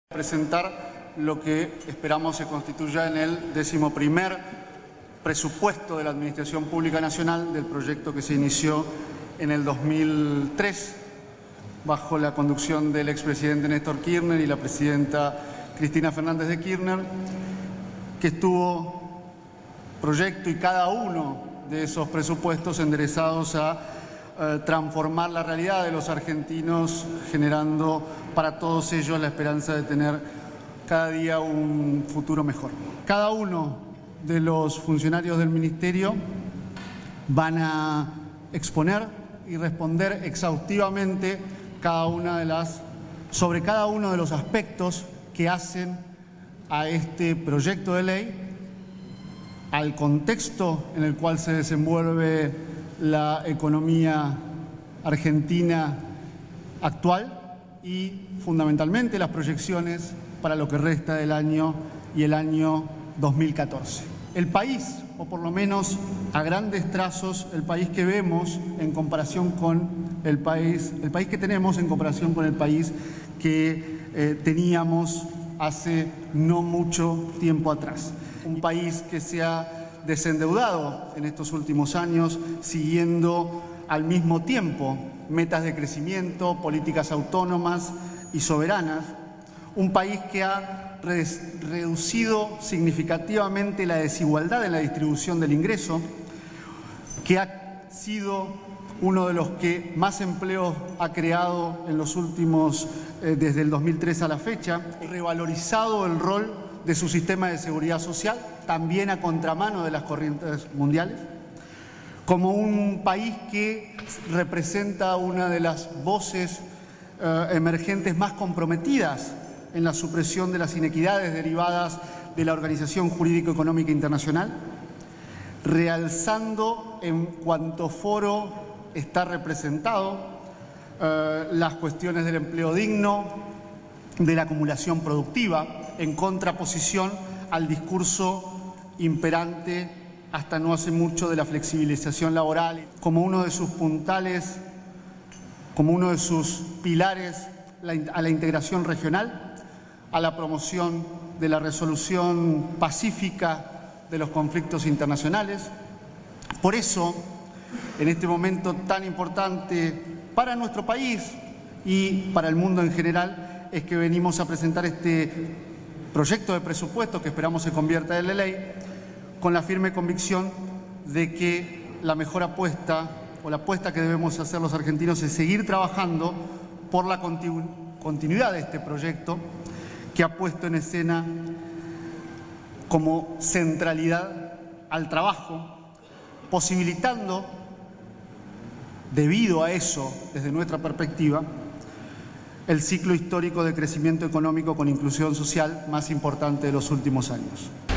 Presentar lo que esperamos se constituya en el 11º presupuesto de la Administración Pública Nacional del proyecto que se inició en el 2003 bajo la conducción del expresidente Néstor Kirchner y la presidenta Cristina Fernández de Kirchner, que estuvo proyecto y cada uno de esos presupuestos enderezados a transformar la realidad de los argentinos, generando para todos ellos la esperanza de tener cada día un futuro mejor. Cada uno de los funcionarios del Ministerio van a exponer y responder exhaustivamente sobre cada uno de los aspectos que hacen a este proyecto de ley, al contexto en el cual se desenvuelve la economía argentina actual y fundamentalmente las proyecciones para lo que resta del año y el año 2014. El país, o por lo menos a grandes trazos, el país que vemos en comparación con el país que tenemos en comparación con el país que teníamos hace no mucho tiempo atrás. Un país que se ha desendeudado en estos últimos años, siguiendo al mismo tiempo metas de crecimiento, políticas autónomas y soberanas. Un país que ha reducido significativamente la desigualdad en la distribución del ingreso, que ha sido uno de los que más empleos ha creado en los últimos, desde el 2003 a la fecha, revalorizado el rol de su sistema de seguridad social, también a contramano de las corrientes mundiales, como un país que representa una de las voces emergentes más comprometidas en la supresión de las inequidades derivadas de la Organización Jurídico-Económica Internacional, realzando en cuanto foro está representado las cuestiones del empleo digno, de la acumulación productiva, en contraposición al discurso imperante hasta no hace mucho de la flexibilización laboral, como uno de sus puntales, como uno de sus pilares a la integración regional, a la promoción de la resolución pacífica de los conflictos internacionales. Por eso, en este momento tan importante para nuestro país y para el mundo en general, es que venimos a presentar este proyecto de presupuesto que esperamos se convierta en la ley, con la firme convicción de que la mejor apuesta o la apuesta que debemos hacer los argentinos es seguir trabajando por la continuidad de este proyecto que ha puesto en escena como centralidad al trabajo, posibilitando, debido a eso, desde nuestra perspectiva, el ciclo histórico de crecimiento económico con inclusión social más importante de los últimos años.